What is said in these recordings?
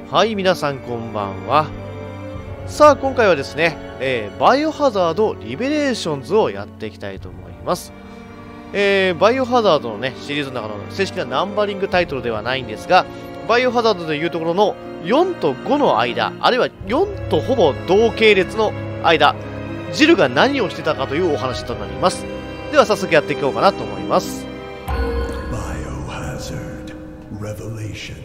はい、皆さんこんばんは。さあ、今回はですね、バイオハザードリベレーションズをやっていきたいと思います。バイオハザードのね、シリーズの中の正式なナンバリングタイトルではないんですが、バイオハザードでいうところの4と5の間、あるいは4とほぼ同系列の間、ジルが何をしてたかというお話となります。では早速やっていこうかなと思います。 Biohazard Revelations。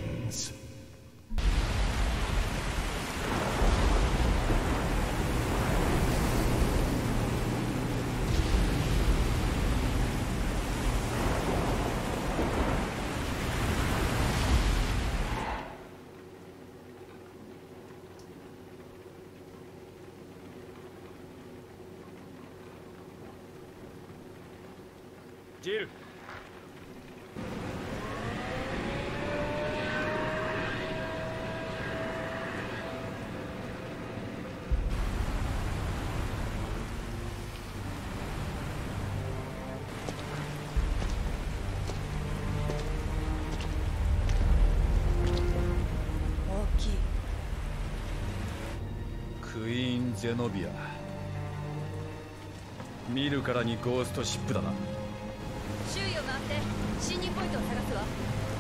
ジル、 大きい。 クイーン・ゼノビア。見るからにゴーストシップだな。 周囲を回って侵入ポイントを探すわ。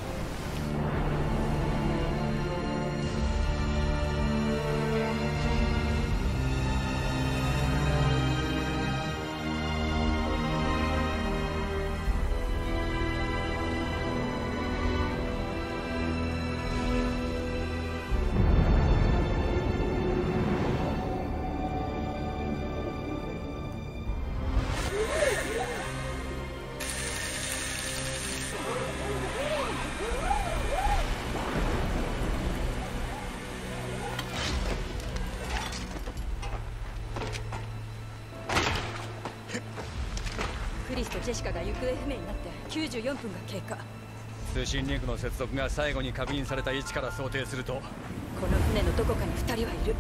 クリスとジェシカが行方不明になって94分が経過。 通信リンクの接続が最後に確認された位置から想定すると、 この船のどこかに2人はいる。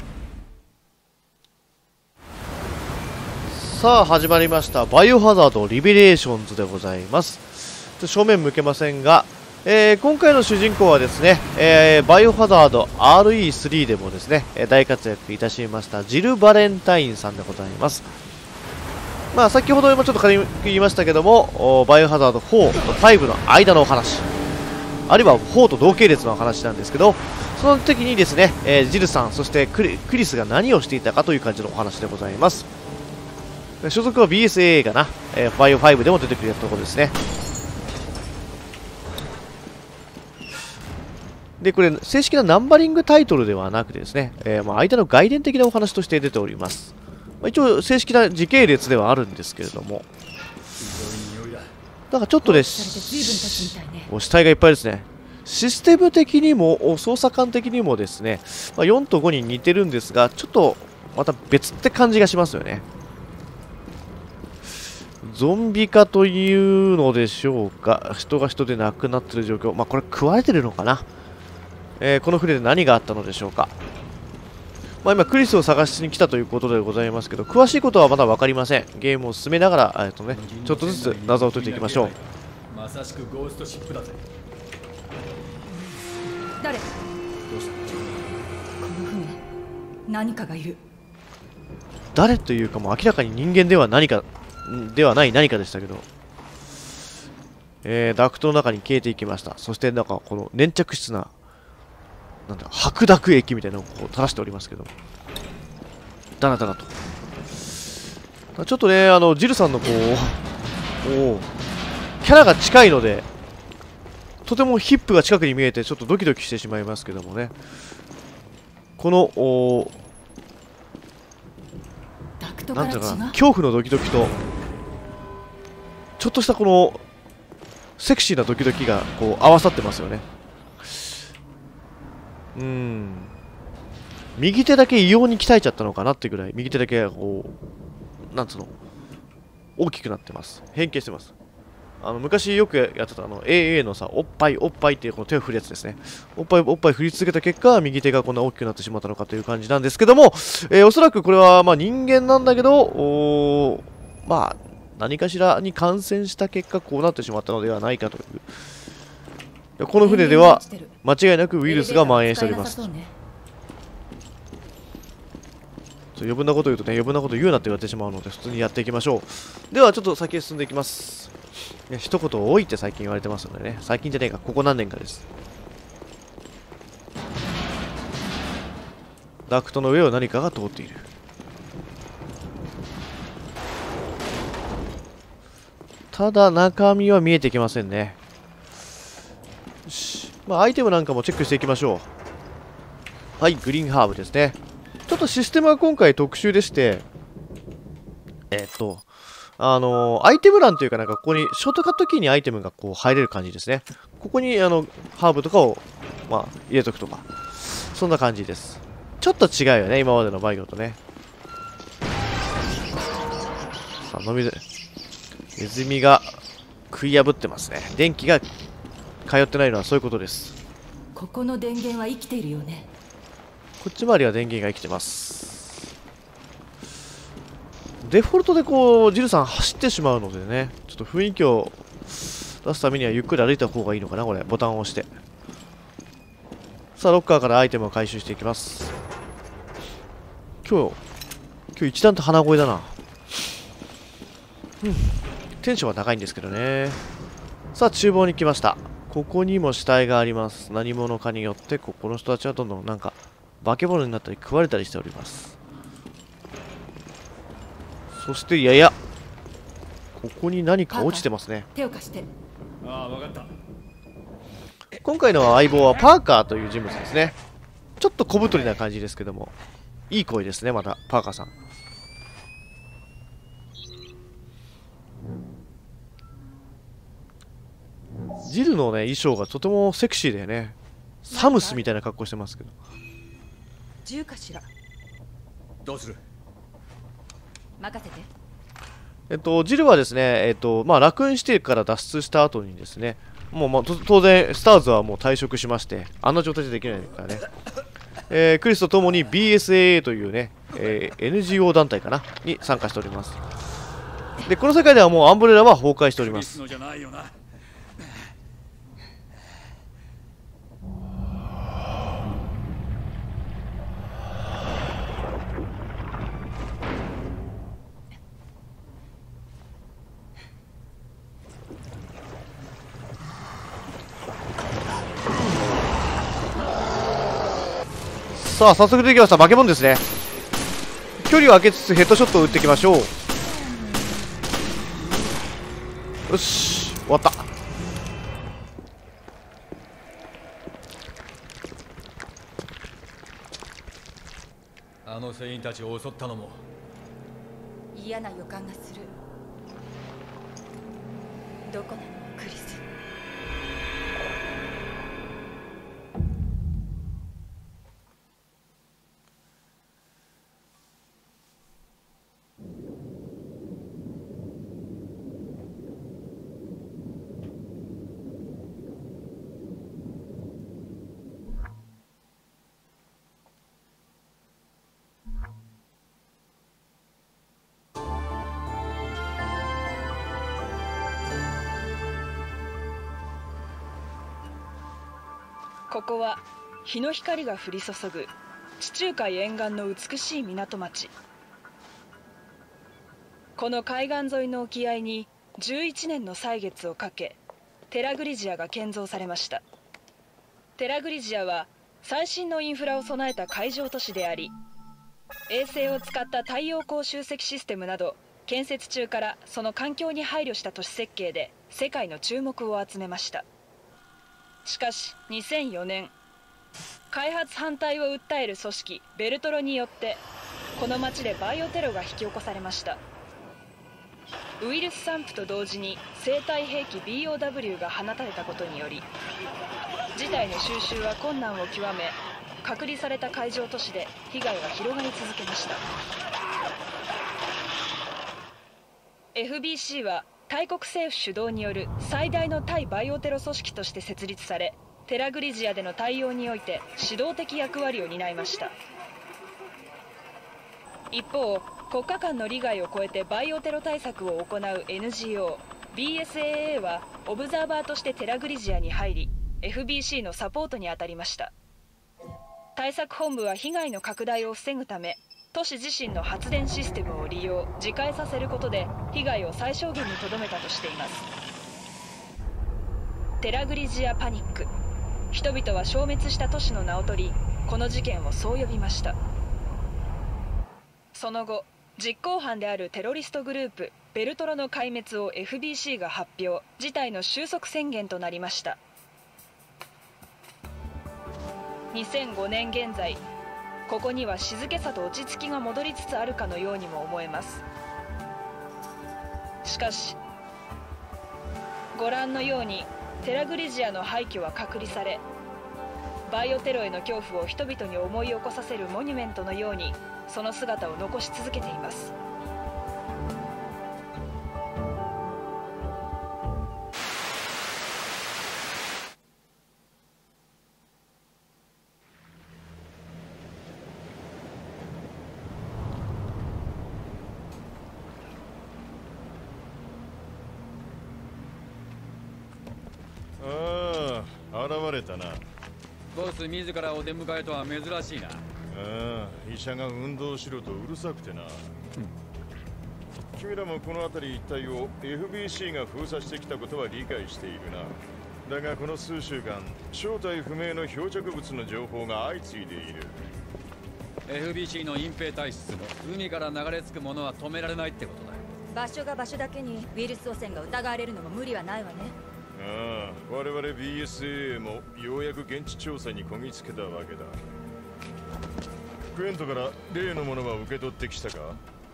さあ始まりましたバイオハザードリベレーションズでございます。正面向けませんが、今回の主人公はですね、バイオハザード RE3 でもですね大活躍いたしましたジル・バレンタインさんでございます。まあ先ほどもちょっと軽く言いましたけども、バイオハザード4と5の間のお話、あるいは4と同系列の話なんですけど、その時にですね、ジルさんそしてクリスが何をしていたかという感じのお話でございます。所属は BSAA かな、バイオ5でも出てくるところですね。で、これ正式なナンバリングタイトルではなくてですね、間の外伝的なお話として出ております。一応正式な時系列ではあるんですけれども、なんかちょっとね、死体がいっぱいですね。システム的にも操作感的にもですね、4と5に似てるんですが、ちょっとまた別って感じがしますよね。ゾンビ化というのでしょうか、人が人で亡くなっている状況、これ食われてるのかな、この船で何があったのでしょうか。今クリスを探しに来たということでございますけど、詳しいことはまだ分かりません。ゲームを進めながら、ちょっとずつ謎を解いていきましょう。 まさしくゴーストシップだぜ。 誰？ どうした？ この船、何かがいる。 誰というかもう明らかに人間ではない何かでしたけど、ダクトの中に消えていきました。そしてなんかこの粘着質ななんだ白濁液みたいなのをこう垂らしておりますけど、だらだらとちょっとね、ジルさんのこうキャラが近いのでとてもヒップが近くに見えてちょっとドキドキしてしまいますけどもね、このなんていうかな、恐怖のドキドキとちょっとしたこのセクシーなドキドキがこう合わさってますよね。右手だけ異様に鍛えちゃったのかなってぐらい、右手だけこうなんつうの大きくなってます。変形してます。昔よくやってたAA のさ、おっぱいおっぱいっていうこの手を振るやつですね。おっぱいおっぱい振り続けた結果、右手がこんな大きくなってしまったのかという感じなんですけども、おそらくこれは人間なんだけど、何かしらに感染した結果こうなってしまったのではないかというこの船では間違いなくウイルスが蔓延しております。余分なこと言うとね、余分なこと言うなって言われてしまうので、普通にやっていきましょう。ではちょっと先へ進んでいきます。一言多いって最近言われてますのでね、最近じゃねえか、ここ何年かです。ダクトの上を何かが通っている。ただ中身は見えてきませんね。よし、まあアイテムなんかもチェックしていきましょう。はい、グリーンハーブですね。ちょっとシステムは今回特殊でして、アイテム欄というかなんかここにショートカットキーにアイテムがこう入れる感じですね。ここにハーブとかをまあ入れとくとか、そんな感じです。ちょっと違うよね、今までのバイオとね。さあ、ネズミが食い破ってますね。電気が通ってないのはそういうことです。 ここの電源は生きているよね。 こっち周りは電源が生きてます。デフォルトでこうジルさん走ってしまうのでね、ちょっと雰囲気を出すためにはゆっくり歩いた方がいいのかな。これボタンを押して、さあロッカーからアイテムを回収していきます。今日一段と鼻声だな。テンションは高いんですけどね。さあ厨房に来ました。ここにも死体があります。何者かによってこの人たちはどんどんなんか化け物になったり食われたりしております。そしてここに何か落ちてますね。 手を貸して。 ああ、分かった。 今回の相棒はパーカーという人物ですね。ちょっと小太りな感じですけども、いい声ですね。またパーカーさん。ジルのね衣装がとてもセクシーだよね。サムスみたいな格好してますけど。 銃かしら。 どうする？ 任せて。ジルはですね、まあ、ラクーンシティから脱出した後にですね、もう、まあ、当然、スターズはもう退職しまして、あんな状態でできないからね、クリスと共に BSAA というね、NGO 団体かなに参加しております。で、この世界ではもうアンブレラは崩壊しております。さあ早速出てきました。化け物ですね。距離を空けつつヘッドショットを打っていきましょう。よし終わった。 あの船員たちを襲ったのも嫌な予感がする。どこなのクリス。 ここは日の光が降り注ぐ地中海沿岸の美しい港町。この海岸沿いの沖合に11年の歳月をかけテラグリジアが建造されました。テラグリジアは最新のインフラを備えた海上都市であり、衛星を使った太陽光集積システムなど建設中からその環境に配慮した都市設計で世界の注目を集めました。しかし2004年、開発反対を訴える組織ベルトロによってこの町でバイオテロが引き起こされました。ウイルス散布と同時に生体兵器 BOW が放たれたことにより事態の収拾は困難を極め、隔離された海上都市で被害は広がり続けました。 FBC は大国政府主導による最大の対バイオテロ組織として設立され、テラグリジアでの対応において指導的役割を担いました。一方、国家間の利害を超えてバイオテロ対策を行う NGO BSAA はオブザーバーとしてテラグリジアに入り、 FBC のサポートに当たりました。対策本部は被害の拡大を防ぐため、都市自身の発電システムを利用自壊させることで被害を最小限にとどめたとしています。テラグリジアパニック、人々は消滅した都市の名を取り、この事件をそう呼びました。その後、実行犯であるテロリストグループベルトロの壊滅を FBC が発表、事態の収束宣言となりました。2005年現在、ここには静けさと落ち着きが戻りつつあるかのようにも思えます。しかしご覧のようにテラグリジアの廃墟は隔離され、バイオテロへの恐怖を人々に思い起こさせるモニュメントのようにその姿を残し続けています。 現れたな。 ボス自らお出迎えとは珍しいな。 医者が運動しろとうるさくてな。君らもこの辺り一帯を FBC が封鎖してきたことは理解しているな。だがこの数週間、正体不明の漂着物の情報が相次いでいる。 FBC の隠蔽体質も海から流れ着くものは止められないってことだ。 場所が場所だけにウイルス汚染が疑われるのも無理はないわね。 我々 BSAA もようやく現地調査にこぎつけたわけだ。クエントから例のものは受け取ってきたか？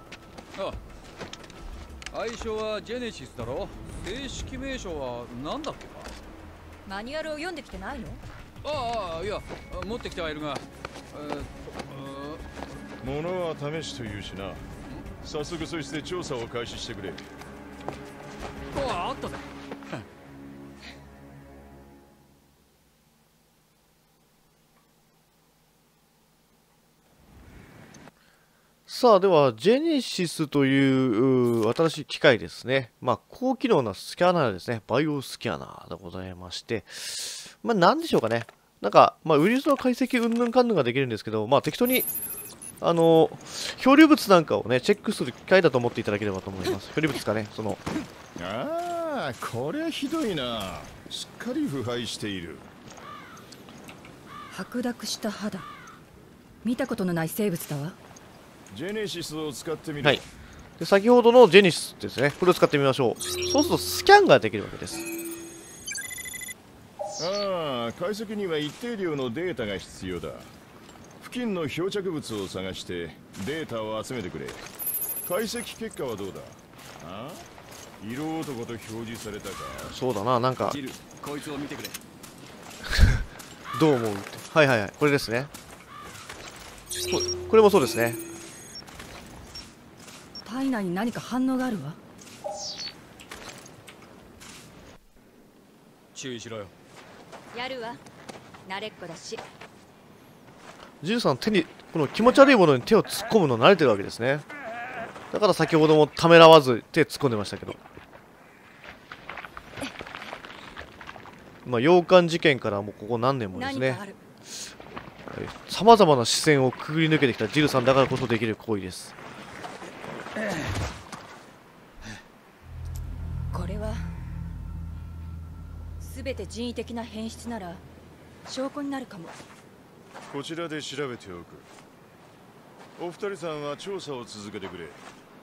愛称はジェネシスだろ。正式名称は何だっけか。 マニュアルを読んできてないの？ いや持ってきてはいるが、 物は試しというしな。早速そして調査を開始してくれ。 あったぜ。 さあ、では、ジェネシスという新しい機械ですね。高機能なスキャナーですね。バイオスキャナーでございまして。なんでしょうかね。ウイルスの解析うんぬんかんぬんができるんですけど、適当に、漂流物なんかをね、チェックする機械だと思っていただければと思います。漂流物かね、 こりゃひどいな。しっかり腐敗している。 白濁した肌。見たことのない生物だわ。 ジェネシスを使ってみる。 はい。で、先ほどのジェネシスですね。これを使ってみましょう。そうするとスキャンができるわけです。 解析には一定量のデータが必要だ。付近の漂着物を探してデータを集めてくれ。解析結果はどうだ？色男と表示されたか。 そうだな、 ジル、こいつを見てくれ。 どう思うって。はいはいはい。これですね。これもそうですね。 体内に何か反応があるわ。 注意しろよ。 やるわ。慣れっこだし。 ジルさん、この気持ち悪いものに手を突っ込むの慣れてるわけですね。だから先ほどもためらわず手突っ込んでましたけど。洋館事件からもうここ何年もですね。さまざまな視線をくぐり抜けてきたジルさんだからこそできる行為です。 これは全て人為的な変質なら証拠になるかも。 こちらで調べておく。お二人さんは調査を続けてくれ。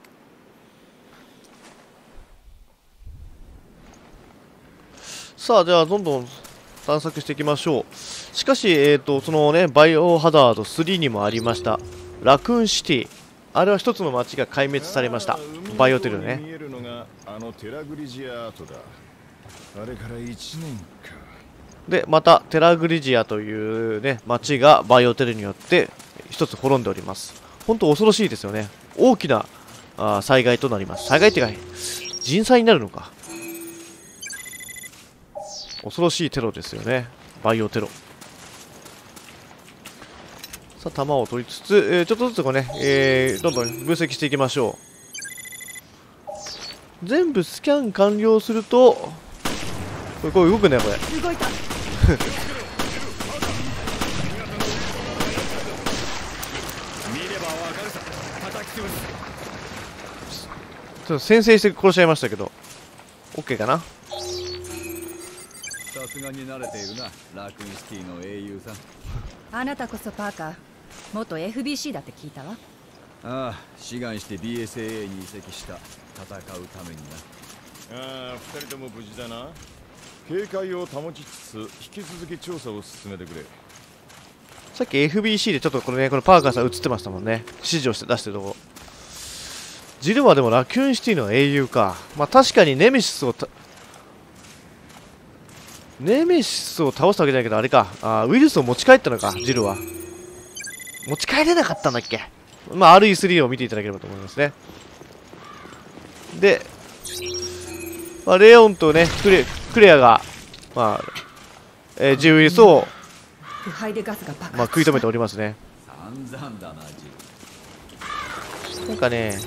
さあ、ではどんどん探索していきましょう。しかし、そのね、バイオハザード3にもありました、ラクーンシティ。あれは一つの町が壊滅されました。バイオテロね。 見えるのがテラグリジア跡だ。あれから1年か。 で、また、テラグリジアというね、町がバイオテロによって一つ滅んでおります。本当恐ろしいですよね。大きな災害となります。災害ってか、人災になるのか。恐ろしいテロですよね。バイオテロ。さあ、弾を取りつつ、ちょっとずつこうね、どんどん分析していきましょう。全部スキャン完了すると、 これ動くね、これ。 動いた。 見ればわかるさ。叩き潰す。 ちょっと先制して殺しちゃいましたけど OK かな。 さすがに慣れているな、ラクーンシティの英雄さん。 あなたこそパーカー、元 FBC だって聞いたわ。 ああ、志願して BSAA に移籍した。戦うためにな。 ああ、二人とも無事だな。警戒を保ちつつ引き続き調査を進めてくれ。 さっき FBC でちょっとこれね、このパーカーさん映ってましたもんね。指示をして出してるとこ。ジルはでもラキューンシティの英雄か。まあ確かにネメシスを倒すわけじゃないけど、あれか。ウイルスを持ち帰ったのか、ジルは。持ち帰れなかったんだっけ。まあ RE3 を見ていただければと思いますね。で、まあ、レオンとね、クレアが、まあ、G ウイルスを、 腐敗でガスが爆発した。 まあ、食い止めておりますね。 散々だな、ジなんかね、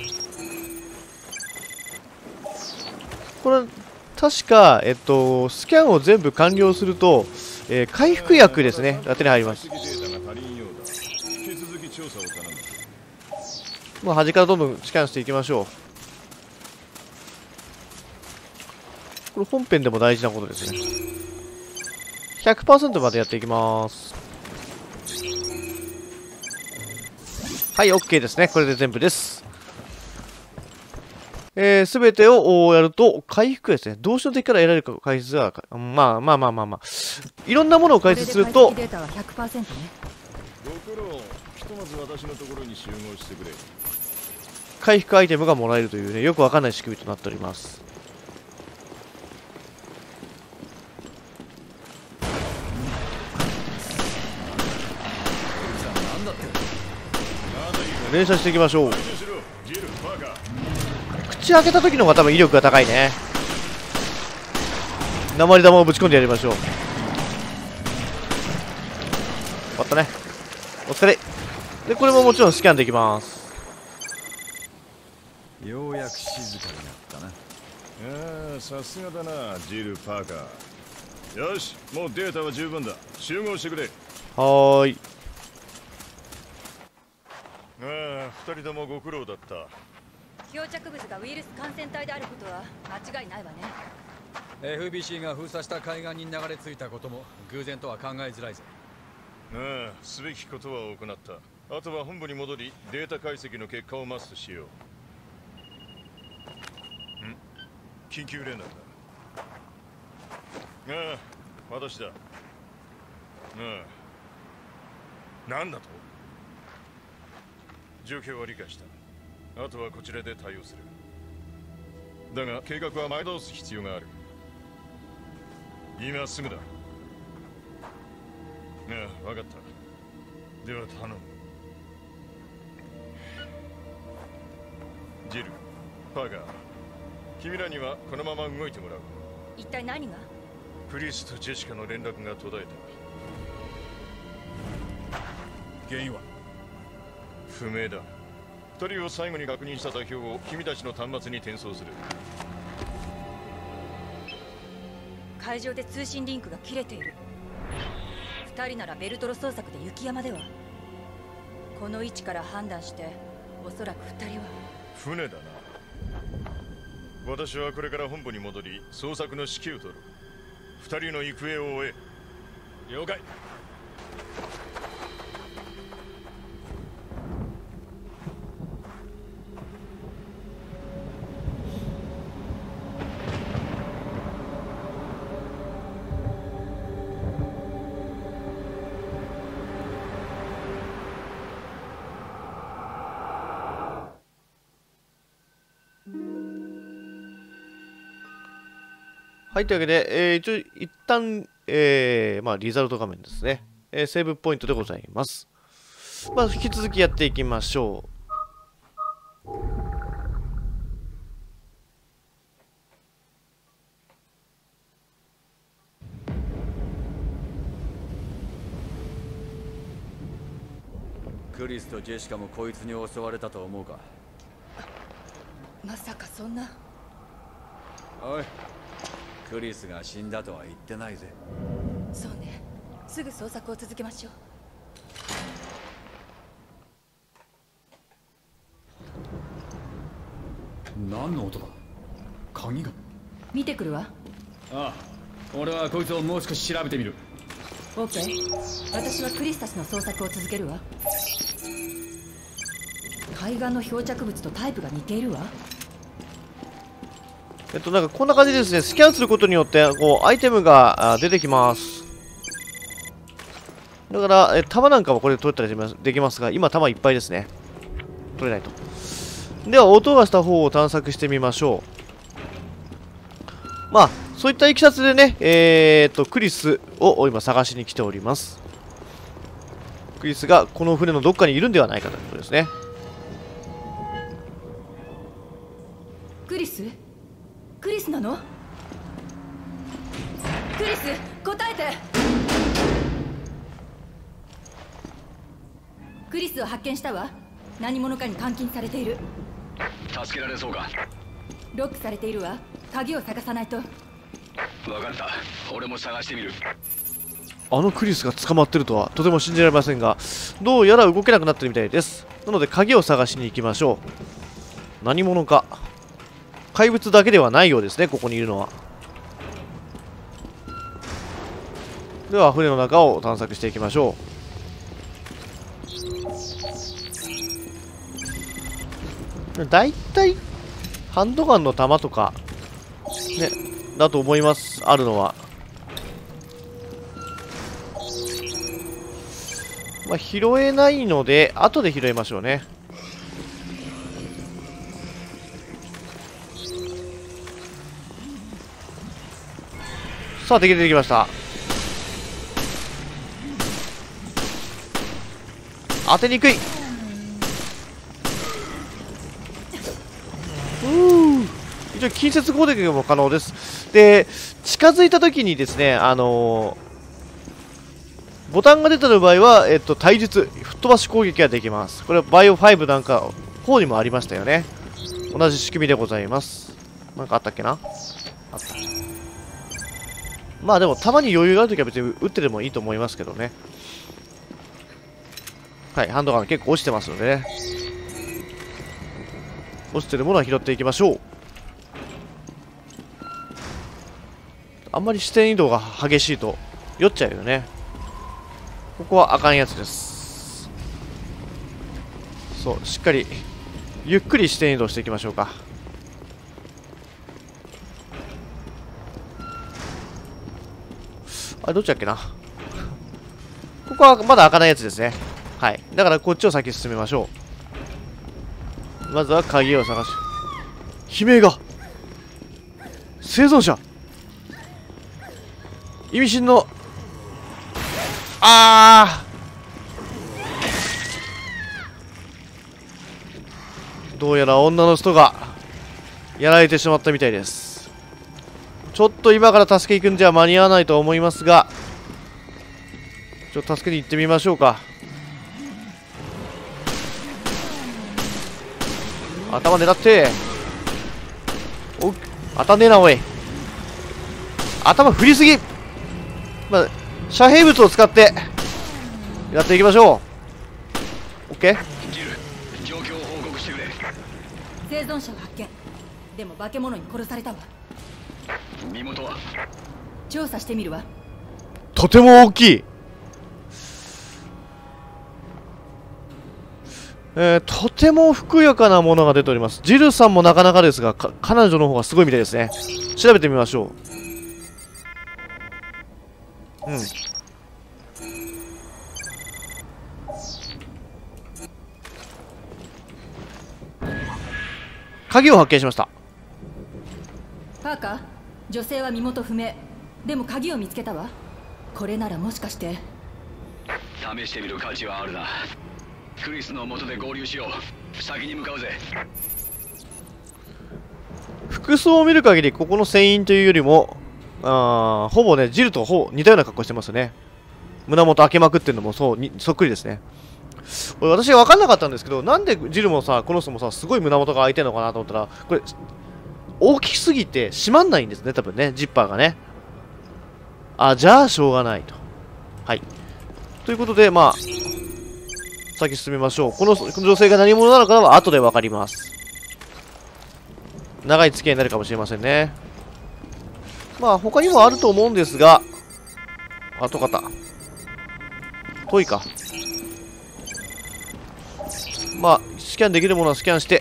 これ、確か、スキャンを全部完了すると、回復薬ですね、が手に入ります。 解析データが足りんようだ。引き続き調査を頼む。 まあ、端からどんどんスキャンしていきましょう。これ本編でも大事なことですね。100% までやっていきます。はい、OK ですね。これで全部です。すべてをやると、回復ですね。同種の敵から得られる回数は、まあ。いろんなものを解説すると、 これで解析データは 100% ね。 ご苦労。ひとまず私のところに集合してくれ。 回復アイテムがもらえるというね、よくわかんない仕組みとなっております。連射していきましょう。口開けた時の方が多分威力が高いね。鉛玉をぶち込んでやりましょう。終わったね。お疲れ。でこれももちろんスキャンできます。 ようやく静かになったな。 ああ、さすがだな、ジル・パーカー。よし、もうデータは十分だ。集合してくれ。 はーい。 ああ、二人ともご苦労だった。 漂着物がウイルス感染体であることは間違いないわね。 FBC が封鎖した海岸に流れ着いたことも偶然とは考えづらいぞ。 ああ、すべきことは行った。あとは本部に戻りデータ解析の結果を待つとしよう。緊急連絡だ。ああ、私だ。ああ、なんだと。状況は理解した。あとはこちらで対応する。だが計画は前倒す必要がある。今すぐだ。ああ、分かった。では頼む。ジル、パーガー、君らにはこのまま動いてもらう。 一体何が？ クリスとジェシカの連絡が途絶えた。原因は不明だ。2人を最後に確認した座標を君たちの端末に転送する。 海上で通信リンクが切れている。2人ならベルトロ捜索で雪山では。この位置から判断しておそらく2人は船だな。私はこれから本部に戻り捜索の指揮を取る。2人の行方を追え。了解。 はい、というわけで、一旦、まあ、リザルト画面ですね。セーブポイントでございます。まあ、引き続きやっていきましょう。 クリスとジェシカもこいつに襲われたと思うか。 まさかそんな。 おい、 クリスが死んだとは言ってないぜ。 そうね、すぐ捜索を続けましょう。 何の音だ。鍵が。 見てくるわ。 ああ、俺はこいつをもう少し調べてみる。 オッケー。私はクリスたちの捜索を続けるわ。海岸の漂着物とタイプが似ているわ。 なんかこんな感じでですね、スキャンすることによってこうアイテムが出てきます。だから弾なんかもこれで取れたりできますが、今弾いっぱいですね。取れないと。では音がした方を探索してみましょう。まあそういったいきさつでね、クリスを今探しに来ております。クリスがこの船のどっかにいるんではないかということですね。 クリス？クリスなの？クリス、答えて！クリスを発見したわ。何者かに監禁されている。 助けられそうか。 ロックされているわ。鍵を探さないと。 分かった、俺も探してみる。 あのクリスが捕まってるとはとても信じられませんが、どうやら動けなくなってるみたいです。なので鍵を探しに行きましょう。何者か。怪物だけではないようですね、ここにいるのは。では船の中を探索していきましょう。だいたいハンドガンの弾とかねだと思います、あるのは。まあ拾えないので後で拾いましょうね。さあ敵出てきました。当てにくい。一応近接攻撃も可能です。で近づいた時にですね、ボタンが出た場合は、体術吹っ飛ばし攻撃ができます。これはバイオ5なんか4にもありましたよね。同じ仕組みでございます。なんかあったっけな。あった。まあでもたまに余裕があるときは別に撃ってでもいいと思いますけどね。はい、ハンドガン結構落ちてますのでね。落ちてるものは拾っていきましょう。あんまり視点移動が激しいと酔っちゃうよね。ここはあかんやつです。そう、しっかりゆっくり視点移動していきましょうか。あれどっちだっけな。ここはまだ開かないやつですね。はい、だからこっちを先進めましょう。まずは鍵を探し、悲鳴が生存者、意味深のどうやら女の人がやられてしまったみたいです。ちょっと今から助け行くんじゃ間に合わないと思いますが、ちょっと助けに行ってみましょうか。頭狙って。お、当たんねえなおい。頭振りすぎ。まあ遮蔽物を使ってやっていきましょう。オッケー。 ジル、状況を報告してくれ。 生存者を発見。でも化け物に殺されたわ。 身元は？ 調査してみるわ。 とても大きい。とてもふくよかなものが出ております。ジルさんもなかなかですが、彼女の方がすごいみたいですね。調べてみましょう。うん。鍵を発見しました。 パーカー、女性は身元不明。でも鍵を見つけたわ。これならもしかして。 試してみる価値はあるな。クリスの元で合流しよう。先に向かうぜ。 服装を見る限りここの船員というよりもほぼねジルとほぼ似たような格好してますね。胸元開けまくってるのもそっくりですね。これ私は分かんなかったんですけど、なんでジルもさこの人もさすごい胸元が開いてるのかなと思ったら、これ大きすぎて閉まんないんですね、多分ね、ジッパーがね。あ、じゃあしょうがないと。はい。ということで、まあ、先進みましょう。この女性が何者なのかは後でわかります。長い付き合いになるかもしれませんね。まあ、他にもあると思うんですが、後方。遠いか。まあ、スキャンできるものはスキャンして、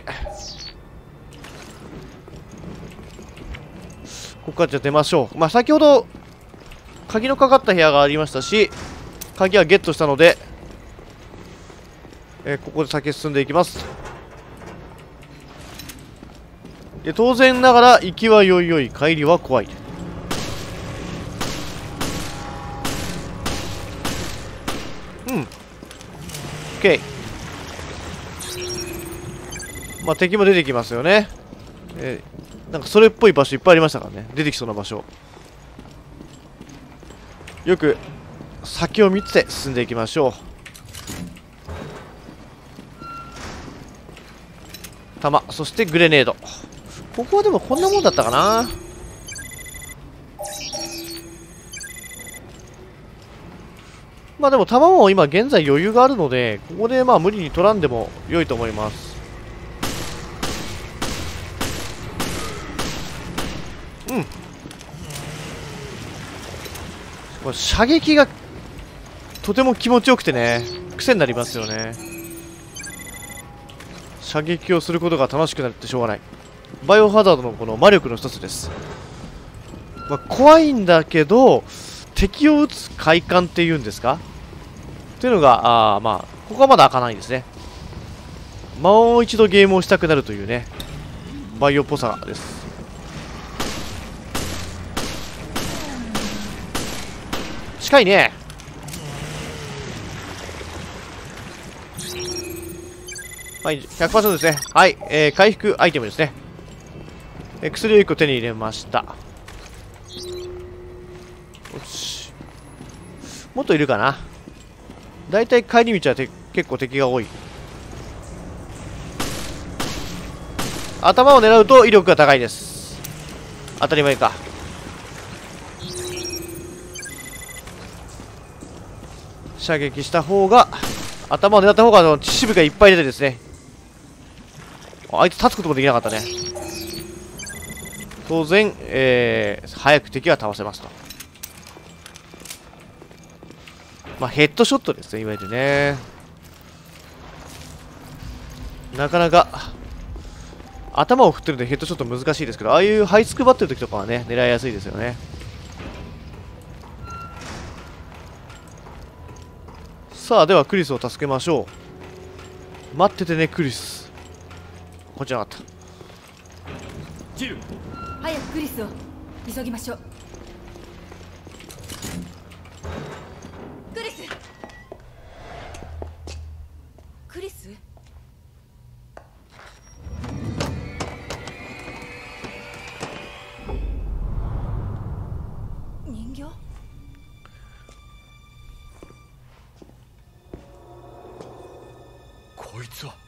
ここからじゃあ出ましょう。まあ、先ほど、鍵のかかった部屋がありましたし、鍵はゲットしたので、ここで先進んでいきます。で、当然ながら、行きはよいよい、帰りは怖い。うん。OK。まあ、敵も出てきますよね。なんかそれっぽい場所いっぱいありましたからね。出てきそうな場所。よく先を見て進んでいきましょう。弾、そしてグレネード。ここはでもこんなもんだったかな。まあでも弾も今現在余裕があるので、ここでまあ無理に取らんでも良いと思います。うん。これ射撃がとても気持ちよくてね、癖になりますよね。射撃をすることが楽しくなってしょうがない。バイオハザードのこの魔力の一つです。まあ、怖いんだけど、敵を撃つ快感っていうんですかっていうのが、まあ、ここはまだ開かないんですね。もう一度ゲームをしたくなるというね、バイオっぽさです。近いね。はい、100% ですね。はい、回復アイテムですね。薬を1個手に入れました。よし。もっといるかな。だいたい帰り道は結構敵が多い。頭を狙うと威力が高いです。当たり前か。射撃した方が、頭を狙った方が血しぶがいっぱい出てですね。あいつ立つこともできなかったね。当然、早く敵は倒せますと。まあヘッドショットですね、いわゆるね。なかなか頭を振ってるんでヘッドショット難しいですけど、ああいう這いつくばってる時とかはね、狙いやすいですよね。さあ、ではクリスを助けましょう。待っててね、クリス。こっちなかった。 ジル、 早くクリスを急ぎましょう。クリス、クリス、人形？ こいつは。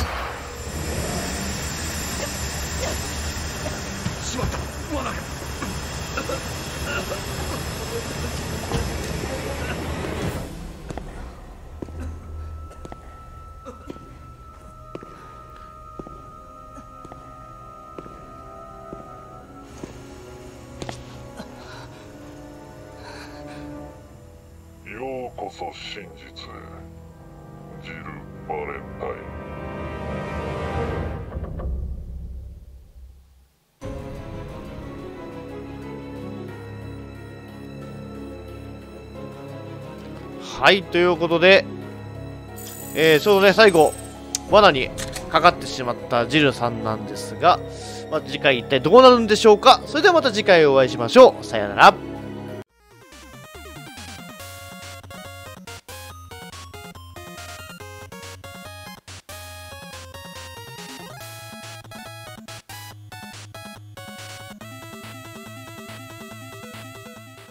しまった、罠が。 ようこそ真実へ、ジル・バレンタイン。 はい、ということで、ちょうどね、最後、罠にかかってしまったジルさんなんですが、まあ、次回一体どうなるんでしょうか。それではまた次回お会いしましょう。さよなら。